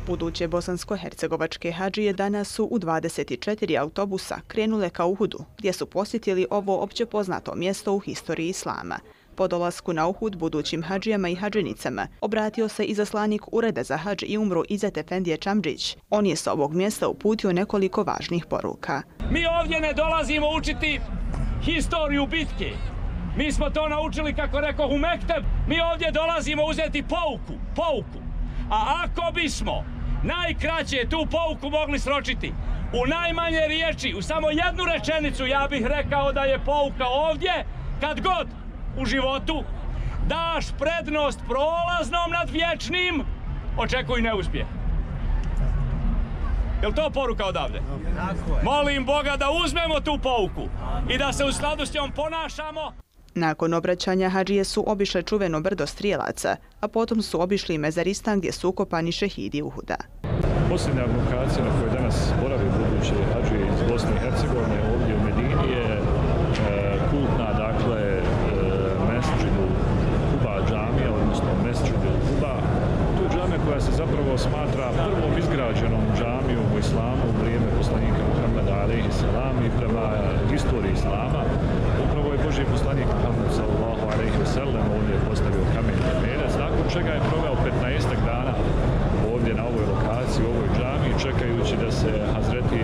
Buduće bosansko-hercegovačke hadžije danas su u 24 autobusa krenule ka Uhudu, gdje su posjetili ovo opće poznato mjesto u historiji islama. Po dolasku na Uhud budućim hadžijama i hadžinicama obratio se izaslanik Ureda za hadž i umru Izet Efendije Čamdžić. On je s ovog mjesta uputio nekoliko važnih poruka. Mi ovdje ne dolazimo učiti historiju bitke. Mi smo to naučili, kako rekao u Mekteb, mi ovdje dolazimo uzeti pouku. A ako bismo najkraće tu pouku mogli sročiti u najmanje riječi, u samo jednu rečenicu, ja bih rekao da je pouka ovdje, kad god u životu daš prednost prolaznom nad vječnim, očekuj neuspjeh. Je li to poruka odavde? Molim Boga da uzmemo tu pouku i da se u skladu s njom ponašamo. Nakon obraćanja hadžije su obišle čuveno brdo Strijelaca, a potom su obišli i Mezaristan gdje su ukopani šehidi Uhuda. Posljednja lokacija na kojoj danas borave buduće hadžije iz Bosne i Hercegovine ovdje u Medini je kultna, dakle, Mesdžidu Kuba džamija, odnosno Mesdžidu Kuba. To je džamija koja se zapravo smatra prvom izgrađenom džamijom u islamu u vrijeme poslanika Muhameda alejhi selam i prema historiji islama. Upravo je Božji poslanik Muhammed sallallahu alejhi ve sellem ovdje postavio kamen temeljac, nakon čega je proveo 15 dana ovdje na ovoj lokaciji, u ovoj džamiji, čekajući da se Hazreti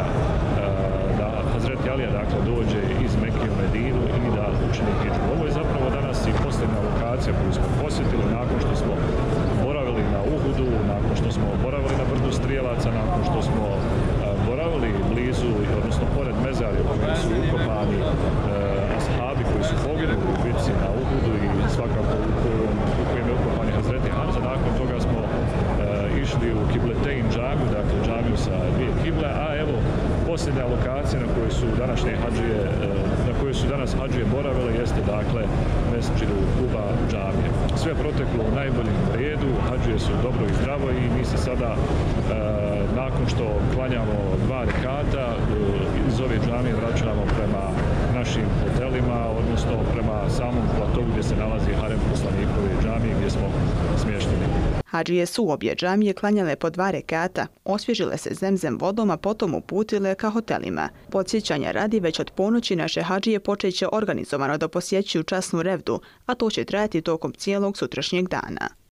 Alija dakle dođe iz Mekke u Medinu i da učini hidžu. Ovo je zapravo danas i posljednja lokacija koju smo posjetili nakon što smo boravili na Uhudu, nakon što smo boravili na brdu Strijelaca, nakon što smo boravili blizu, odnosno pored mezarja u kojim su ukopani ashabi koji su poginuli u bitci na Uhudu i svakako u kojem je ukopani Hazreti Hamza. Nakon toga smo išli u Kibletein džamiju, dakle džamiju sa dvije kible, a evo posljednja lokacija na kojoj su danas hadžije boravile jeste dakle Mesdžidu Kuba džamije. Sve proteklo u najboljem redu, hadžije su dobro i zdravo i mi se sada nakon što klanjamo 2 rekata iz ove džamije vraćamo prema našim hotelima, odnosno prema samom platovu gdje se nalazi harem poslanikove džamije gdje smo smješteni. Hadžije su u obje džamije klanjale po 2 rekata, osvježile se zemzem vodom, a potom uputile ka hotelima. Podsjećanja radi, već od ponoći naše hadžije počeće organizovano da posjećuju časnu revdu, a to će trajati tokom cijelog sutrašnjeg dana.